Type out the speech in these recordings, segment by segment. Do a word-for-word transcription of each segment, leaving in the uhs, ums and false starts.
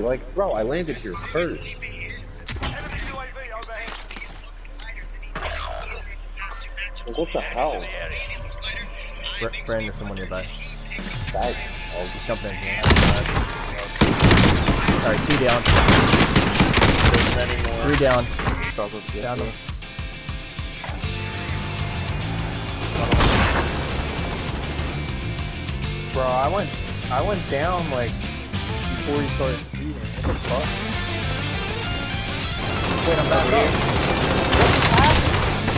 Like, bro, I landed here first. What the hell? Br Brandon, someone nearby. Guys, Oh, he's jumping in here. Sorry, two down. Three down. Down them. Bro, I went, I went down like before you started shooting. What the fuck? Wait, I'm back up. What just happened?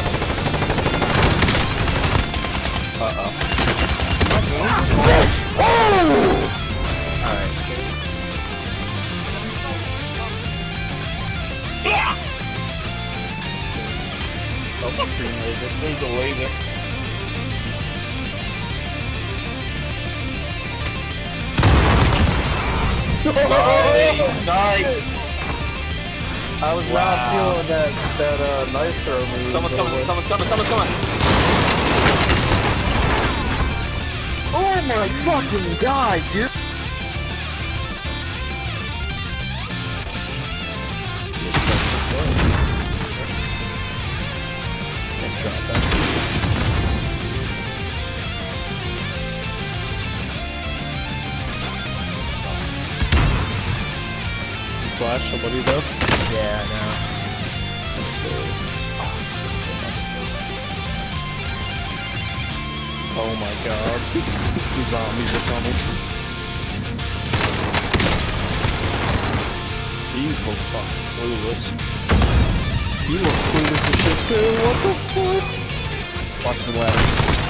Uh oh. Alright. Oh, green laser. There's a laser. nice! I was Wow. not feeling that, that uh, knife throw move. Someone's coming, someone's coming, someone's coming! Oh my fucking god, dude! Flash somebody though? Yeah, I know. That's good. Oh my god. The zombies are coming. He looks fucking clueless. He looks clueless as shit too. What the fuck? Watch the ladder.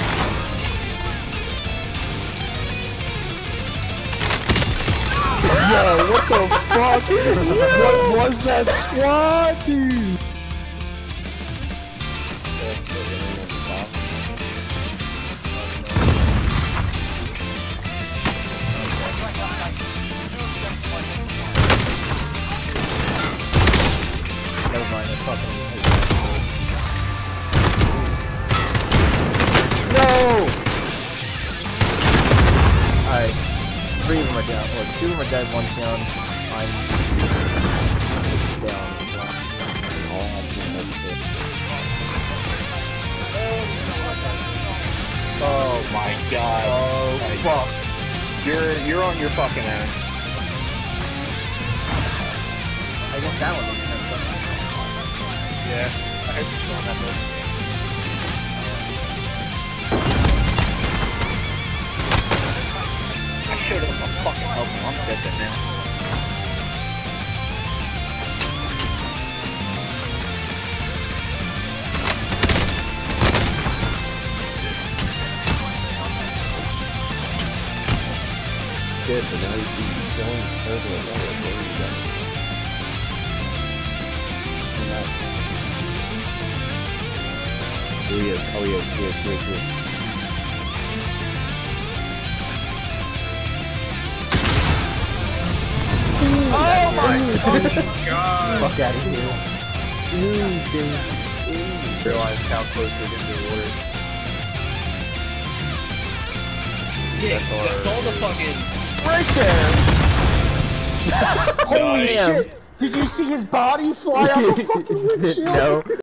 Yo, what the fuck? What was that squad, dude? Never mind, I fucking No! Alright. Three of them are down. Well, two of them are dead, one's down. I'm down. Oh my god. Oh, Like, fuck. You're, you're on your fucking ass. I guess that one makes sense, doesn't it? Yeah, I had to show on that move. I showed him a fucking help him, I'm dead there now. Shit, but now he's going further away. There you go. Oh, he is. Oh, he is. He is. He is. He is. Oh my fucking god! Fuck out of here. Realized how close we're getting to the water. Yeah, that's all the fucking... Right there! Holy Damn. shit! Did you see his body fly off the fucking windshield? No.